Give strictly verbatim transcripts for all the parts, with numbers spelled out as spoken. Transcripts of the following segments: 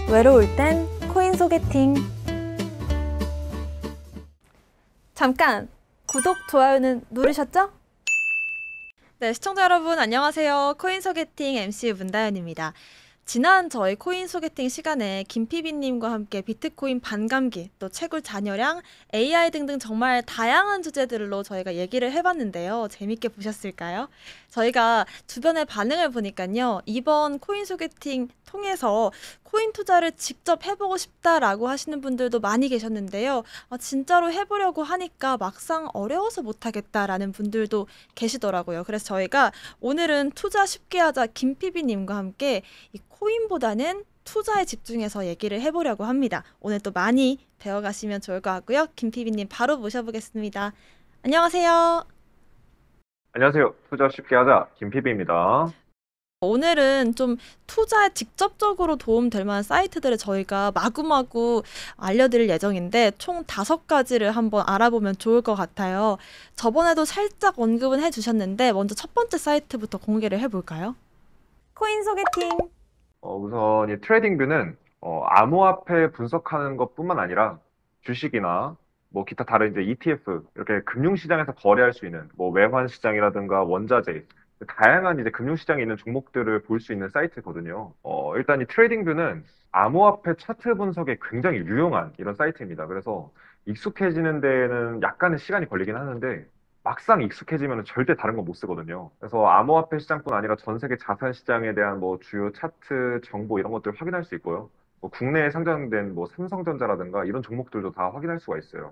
외로울 땐 코인 소개팅. 잠깐! 구독, 좋아요는 누르셨죠? 네, 시청자 여러분 안녕하세요. 코인 소개팅 엠씨 문다연입니다. 지난 저희 코인 소개팅 시간에 김피비님과 함께 비트코인 반감기, 또 채굴 잔여량, 에이아이 등등 정말 다양한 주제들로 저희가 얘기를 해봤는데요. 재밌게 보셨을까요? 저희가 주변의 반응을 보니까요. 이번 코인 소개팅 통해서 코인 투자를 직접 해보고 싶다라고 하시는 분들도 많이 계셨는데요. 아, 진짜로 해보려고 하니까 막상 어려워서 못하겠다라는 분들도 계시더라고요. 그래서 저희가 오늘은 투자 쉽게 하자 김피비님과 함께 이 코인보다는 투자에 집중해서 얘기를 해보려고 합니다. 오늘 또 많이 배워가시면 좋을 것 같고요. 김피비님 바로 모셔보겠습니다. 안녕하세요. 안녕하세요. 투자 쉽게 하자 김피비입니다. 오늘은 좀 투자에 직접적으로 도움될 만한 사이트들을 저희가 마구마구 알려드릴 예정인데 총 다섯 가지를 한번 알아보면 좋을 것 같아요. 저번에도 살짝 언급은 해주셨는데 먼저 첫 번째 사이트부터 공개를 해볼까요? 코인 소개팅. 어, 우선 이 트레이딩뷰는 어, 암호화폐 분석하는 것뿐만 아니라 주식이나 뭐 기타 다른 이제 이티에프 이렇게 금융시장에서 거래할 수 있는 뭐 외환시장이라든가 원자재 다양한 이제 금융시장에 있는 종목들을 볼 수 있는 사이트거든요. 어, 일단 이 트레이딩뷰는 암호화폐 차트 분석에 굉장히 유용한 이런 사이트입니다. 그래서 익숙해지는 데는 약간의 시간이 걸리긴 하는데 막상 익숙해지면 절대 다른 건 못 쓰거든요. 그래서 암호화폐 시장뿐 아니라 전 세계 자산 시장에 대한 뭐 주요 차트 정보 이런 것들 확인할 수 있고요. 뭐 국내에 상장된 뭐 삼성전자라든가 이런 종목들도 다 확인할 수가 있어요.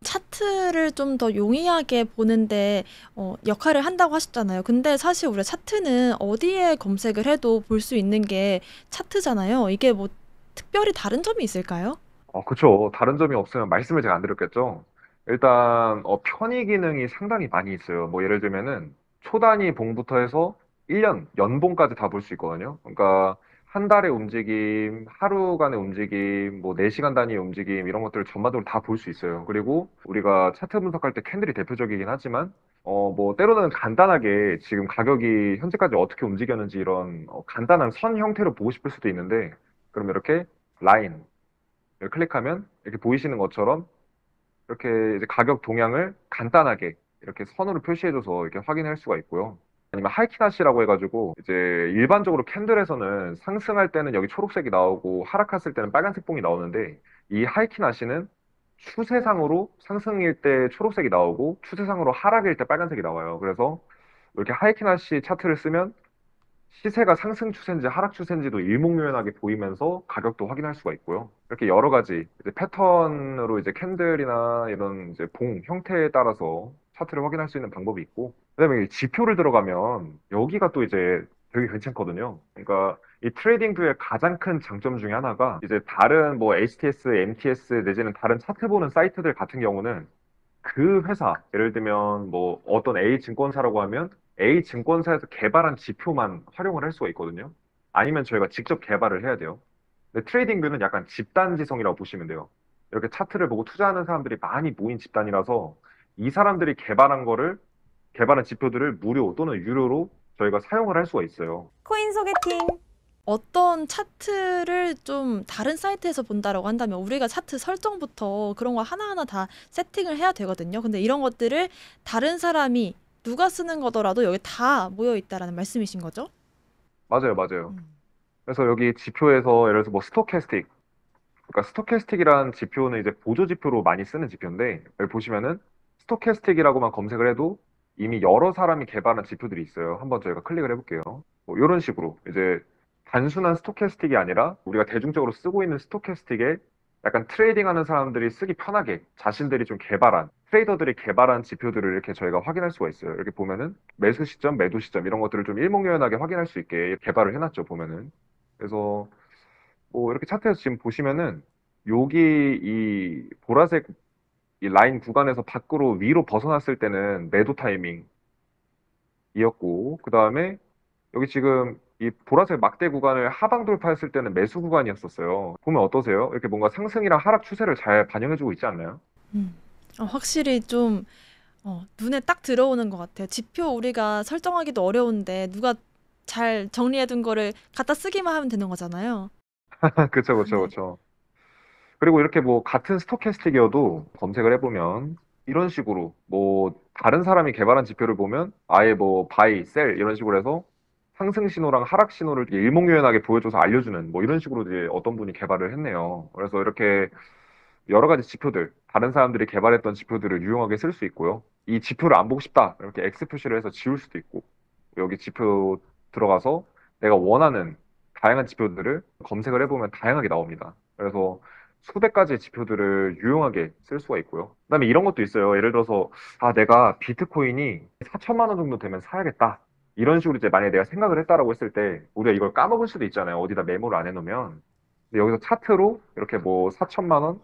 차트를 좀 더 용이하게 보는데 어, 역할을 한다고 하셨잖아요. 근데 사실 우리가 차트는 어디에 검색을 해도 볼 수 있는 게 차트잖아요. 이게 뭐 특별히 다른 점이 있을까요? 어, 그쵸. 다른 점이 없으면 말씀을 제가 안 드렸겠죠. 일단, 어, 편의 기능이 상당히 많이 있어요. 뭐, 예를 들면은, 초단위 봉부터 해서 일 년, 연봉까지 다 볼 수 있거든요. 그러니까, 한 달의 움직임, 하루간의 움직임, 뭐, 네 시간 단위의 움직임, 이런 것들을 전반적으로 다 볼 수 있어요. 그리고, 우리가 차트 분석할 때 캔들이 대표적이긴 하지만, 어, 뭐, 때로는 간단하게 지금 가격이 현재까지 어떻게 움직였는지 이런, 어, 간단한 선 형태로 보고 싶을 수도 있는데, 그럼 이렇게, 라인, 여기 클릭하면 이렇게 보이시는 것처럼 이렇게 이제 가격 동향을 간단하게 이렇게 선으로 표시해줘서 이렇게 확인할 수가 있고요. 아니면 하이키나시라고 해가지고 이제 일반적으로 캔들에서는 상승할 때는 여기 초록색이 나오고 하락했을 때는 빨간색 봉이 나오는데 이 하이키나시는 추세상으로 상승일 때 초록색이 나오고 추세상으로 하락일 때 빨간색이 나와요. 그래서 이렇게 하이키나시 차트를 쓰면 시세가 상승 추세인지 하락 추세인지도 일목요연하게 보이면서 가격도 확인할 수가 있고요. 이렇게 여러 가지 이제 패턴으로 이제 캔들이나 이런 이제 봉 형태에 따라서 차트를 확인할 수 있는 방법이 있고, 그다음에 이 지표를 들어가면 여기가 또 이제 되게 괜찮거든요. 그러니까 이 트레이딩 뷰의 가장 큰 장점 중에 하나가 이제 다른 뭐 에이치티에스, 엠티에스 내지는 다른 차트 보는 사이트들 같은 경우는 그 회사, 예를 들면 뭐 어떤 A 증권사라고 하면 A 증권사에서 개발한 지표만 활용을 할 수가 있거든요. 아니면 저희가 직접 개발을 해야 돼요. 근데 트레이딩뷰는 약간 집단지성이라고 보시면 돼요. 이렇게 차트를 보고 투자하는 사람들이 많이 모인 집단이라서 이 사람들이 개발한 거를, 개발한 지표들을 무료 또는 유료로 저희가 사용을 할 수가 있어요. 코인 소개팅. 어떤 차트를 좀 다른 사이트에서 본다라고 한다면 우리가 차트 설정부터 그런 거 하나하나 다 세팅을 해야 되거든요. 근데 이런 것들을 다른 사람이 누가 쓰는 거더라도 여기 다 모여 있다라는 말씀이신 거죠? 맞아요, 맞아요. 음. 그래서 여기 지표에서 예를 들어서 뭐 스토캐스틱, 그러니까 스토캐스틱이라는 지표는 이제 보조 지표로 많이 쓰는 지표인데 여기 보시면은 스토캐스틱이라고만 검색을 해도 이미 여러 사람이 개발한 지표들이 있어요. 한번 저희가 클릭을 해볼게요. 뭐 이런 식으로 이제 단순한 스토캐스틱이 아니라 우리가 대중적으로 쓰고 있는 스토캐스틱에 약간 트레이딩하는 사람들이 쓰기 편하게 자신들이 좀 개발한 트레이더들이 개발한 지표들을 이렇게 저희가 확인할 수가 있어요. 이렇게 보면은 매수 시점, 매도 시점 이런 것들을 좀 일목요연하게 확인할 수 있게 개발을 해놨죠. 보면은 그래서 뭐 이렇게 차트에서 지금 보시면은 여기 이 보라색 이 라인 구간에서 밖으로 위로 벗어났을 때는 매도 타이밍이었고 그 다음에 여기 지금 이 보라색 막대 구간을 하방 돌파했을 때는 매수 구간이었었어요. 보면 어떠세요? 이렇게 뭔가 상승이랑 하락 추세를 잘 반영해주고 있지 않나요? 음. 어, 확실히 좀 어, 눈에 딱 들어오는 것 같아요. 지표 우리가 설정하기도 어려운데 누가 잘 정리해둔 거를 갖다 쓰기만 하면 되는 거잖아요. 그쵸, 그쵸, 네. 그쵸. 그리고 이렇게 뭐 같은 스토캐스틱이어도 검색을 해보면 이런 식으로 뭐 다른 사람이 개발한 지표를 보면 아예 뭐 바이, 셀 이런 식으로 해서 상승 신호랑 하락 신호를 되게 일목요연하게 보여줘서 알려주는 뭐 이런 식으로 이제 어떤 분이 개발을 했네요. 그래서 이렇게 여러 가지 지표들, 다른 사람들이 개발했던 지표들을 유용하게 쓸 수 있고요. 이 지표를 안 보고 싶다. 이렇게 X 표시를 해서 지울 수도 있고, 여기 지표 들어가서 내가 원하는 다양한 지표들을 검색을 해보면 다양하게 나옵니다. 그래서 수백 가지의 지표들을 유용하게 쓸 수가 있고요. 그다음에 이런 것도 있어요. 예를 들어서, 아, 내가 비트코인이 사천만 원 정도 되면 사야겠다. 이런 식으로 이제 만약에 내가 생각을 했다라고 했을 때, 우리가 이걸 까먹을 수도 있잖아요. 어디다 메모를 안 해놓으면. 근데 여기서 차트로 이렇게 뭐 사천만 원,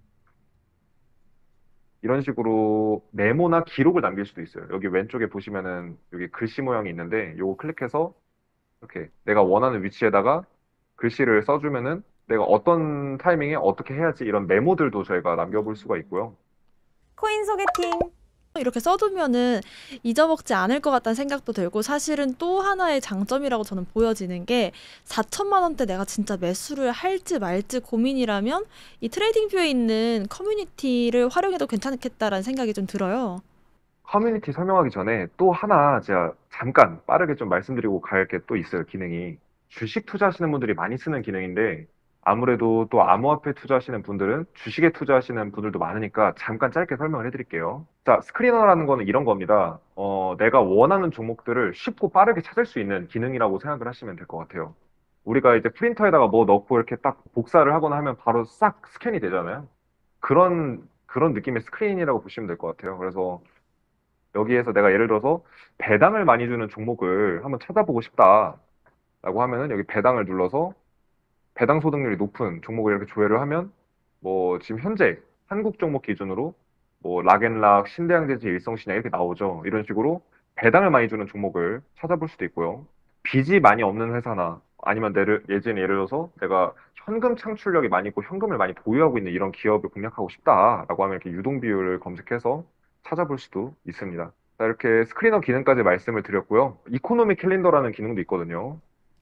이런 식으로 메모나 기록을 남길 수도 있어요. 여기 왼쪽에 보시면은 여기 글씨 모양이 있는데 요거 클릭해서 이렇게 내가 원하는 위치에다가 글씨를 써주면은 내가 어떤 타이밍에 어떻게 해야지 이런 메모들도 저희가 남겨볼 수가 있고요. 코인 소개팅. 이렇게 써두면은 잊어먹지 않을 것 같다는 생각도 들고 사실은 또 하나의 장점이라고 저는 보여지는 게 사천만 원대 내가 진짜 매수를 할지 말지 고민이라면 이 트레이딩 뷰에 있는 커뮤니티를 활용해도 괜찮겠다라는 생각이 좀 들어요. 커뮤니티 설명하기 전에 또 하나 제가 잠깐 빠르게 좀 말씀드리고 갈 게 또 있어요, 기능이. 주식 투자하시는 분들이 많이 쓰는 기능인데, 아무래도 또 암호화폐 투자하시는 분들은 주식에 투자하시는 분들도 많으니까 잠깐 짧게 설명을 해드릴게요. 자, 스크리너라는 거는 이런 겁니다. 어, 내가 원하는 종목들을 쉽고 빠르게 찾을 수 있는 기능이라고 생각을 하시면 될 것 같아요. 우리가 이제 프린터에다가 뭐 넣고 이렇게 딱 복사를 하거나 하면 바로 싹 스캔이 되잖아요. 그런, 그런 느낌의 스크린이라고 보시면 될 것 같아요. 그래서 여기에서 내가 예를 들어서 배당을 많이 주는 종목을 한번 찾아보고 싶다라고 하면은 여기 배당을 눌러서 배당 소득률이 높은 종목을 이렇게 조회를 하면 뭐 지금 현재 한국 종목 기준으로 뭐 락앤락, 신대양제지, 일성신약 이렇게 나오죠. 이런 식으로 배당을 많이 주는 종목을 찾아볼 수도 있고요. 빚이 많이 없는 회사나 아니면 내를, 예전에 예를 들어서 내가 현금 창출력이 많이 있고 현금을 많이 보유하고 있는 이런 기업을 공략하고 싶다라고 하면 이렇게 유동 비율을 검색해서 찾아볼 수도 있습니다. 자, 이렇게 스크리너 기능까지 말씀을 드렸고요. 이코노미 캘린더라는 기능도 있거든요.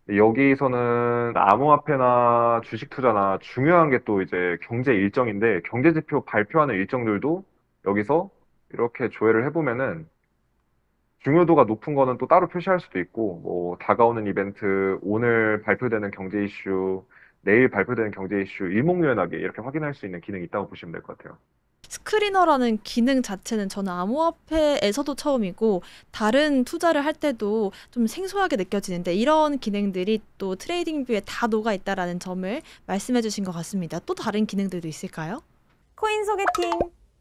여기서는 암호화폐나 주식 투자나 중요한 게 또 이제 경제 일정인데 경제 지표 발표하는 일정들도 여기서 이렇게 조회를 해보면은 중요도가 높은 거는 또 따로 표시할 수도 있고 뭐 다가오는 이벤트, 오늘 발표되는 경제 이슈, 내일 발표되는 경제 이슈 일목요연하게 이렇게 확인할 수 있는 기능이 있다고 보시면 될 것 같아요. 스크리너라는 기능 자체는 저는 암호화폐에서도 처음이고 다른 투자를 할 때도 좀 생소하게 느껴지는데 이런 기능들이 또 트레이딩 뷰에 다 녹아 있다라는 점을 말씀해 주신 것 같습니다. 또 다른 기능들도 있을까요? 코인 소개팅.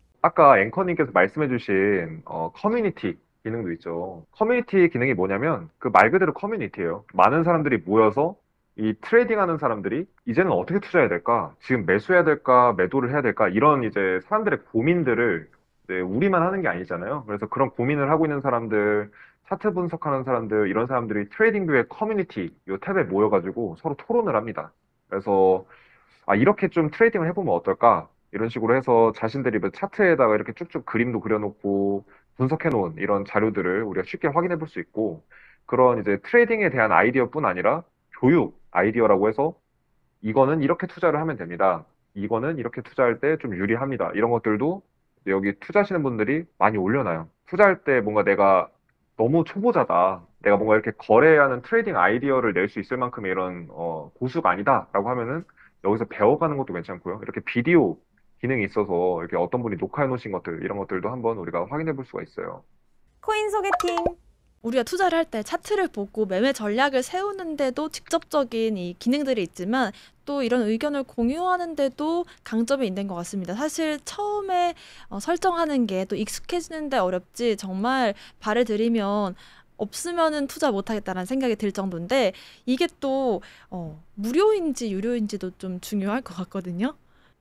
아까 앵커님께서 말씀해주신 어, 커뮤니티 기능도 있죠. 커뮤니티 기능이 뭐냐면 그 말 그대로 커뮤니티예요. 많은 사람들이 모여서 이 트레이딩하는 사람들이 이제는 어떻게 투자해야 될까? 지금 매수해야 될까? 매도를 해야 될까? 이런 이제 사람들의 고민들을 이제 우리만 하는 게 아니잖아요. 그래서 그런 고민을 하고 있는 사람들, 차트 분석하는 사람들, 이런 사람들이 트레이딩뷰의 커뮤니티 이 탭에 모여가지고 서로 토론을 합니다. 그래서 아, 이렇게 좀 트레이딩을 해보면 어떨까? 이런 식으로 해서 자신들이 뭐 차트에다가 이렇게 쭉쭉 그림도 그려놓고 분석해놓은 이런 자료들을 우리가 쉽게 확인해 볼 수 있고, 그런 이제 트레이딩에 대한 아이디어뿐 아니라 교육 아이디어라고 해서 이거는 이렇게 투자를 하면 됩니다. 이거는 이렇게 투자할 때 좀 유리합니다. 이런 것들도 여기 투자하시는 분들이 많이 올려놔요. 투자할 때 뭔가 내가 너무 초보자다. 내가 뭔가 이렇게 거래하는 트레이딩 아이디어를 낼 수 있을 만큼의 이런 어, 고수가 아니다라고 하면은 여기서 배워가는 것도 괜찮고요. 이렇게 비디오 기능이 있어서 이렇게 어떤 분이 녹화해 놓으신 것들 이런 것들도 한번 우리가 확인해 볼 수가 있어요. 코인 소개팅. 우리가 투자를 할 때 차트를 보고 매매 전략을 세우는데도 직접적인 이 기능들이 있지만 또 이런 의견을 공유하는데도 강점이 있는 것 같습니다. 사실 처음에 어, 설정하는 게 또 익숙해지는데 어렵지 정말 발을 들이면 없으면은 투자 못하겠다라는 생각이 들 정도인데 이게 또 어, 무료인지 유료인지도 좀 중요할 것 같거든요.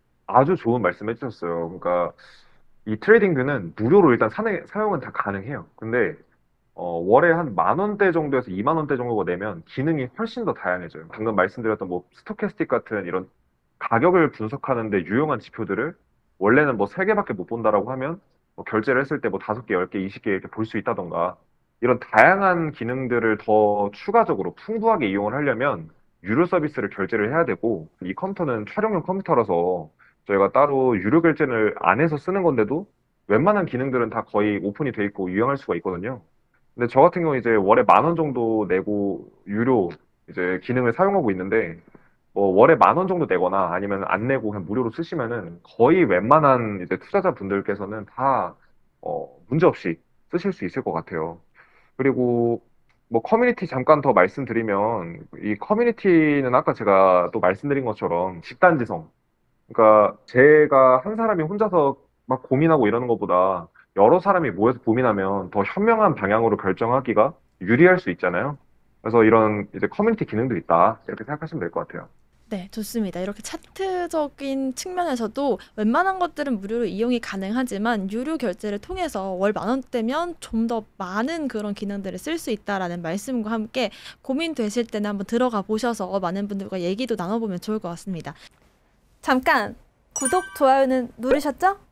아주 좋은 말씀 해주셨어요. 그러니까 이 트레이딩뷰는 무료로 일단 사내, 사용은 다 가능해요. 근데 어, 월에 한 만 원대 정도에서 이만 원대 정도가 내면 기능이 훨씬 더 다양해져요. 방금 말씀드렸던 뭐 스토캐스틱 같은 이런 가격을 분석하는데 유용한 지표들을 원래는 뭐 세 개밖에 못 본다라고 하면 뭐 결제를 했을 때 뭐 다섯 개, 열 개, 이십 개 이렇게 볼 수 있다던가 이런 다양한 기능들을 더 추가적으로 풍부하게 이용을 하려면 유료 서비스를 결제를 해야 되고, 이 컴퓨터는 촬영용 컴퓨터라서 저희가 따로 유료 결제를 안 해서 쓰는 건데도 웬만한 기능들은 다 거의 오픈이 돼 있고 유용할 수가 있거든요. 근데 저 같은 경우 이제 월에 만 원 정도 내고 유료 이제 기능을 사용하고 있는데, 뭐 월에 만 원 정도 내거나 아니면 안 내고 그냥 무료로 쓰시면은 거의 웬만한 이제 투자자분들께서는 다 어, 문제 없이 쓰실 수 있을 것 같아요. 그리고 뭐 커뮤니티 잠깐 더 말씀드리면, 이 커뮤니티는 아까 제가 또 말씀드린 것처럼 집단지성, 그러니까 제가 한 사람이 혼자서 막 고민하고 이러는 것보다 여러 사람이 모여서 고민하면 더 현명한 방향으로 결정하기가 유리할 수 있잖아요. 그래서 이런 이제 커뮤니티 기능도 있다, 이렇게 생각하시면 될 것 같아요. 네, 좋습니다. 이렇게 차트적인 측면에서도 웬만한 것들은 무료로 이용이 가능하지만 유료 결제를 통해서 월 만 원대면 좀 더 많은 그런 기능들을 쓸 수 있다라는 말씀과 함께 고민되실 때는 한번 들어가 보셔서 많은 분들과 얘기도 나눠보면 좋을 것 같습니다. 잠깐! 구독, 좋아요는 누르셨죠?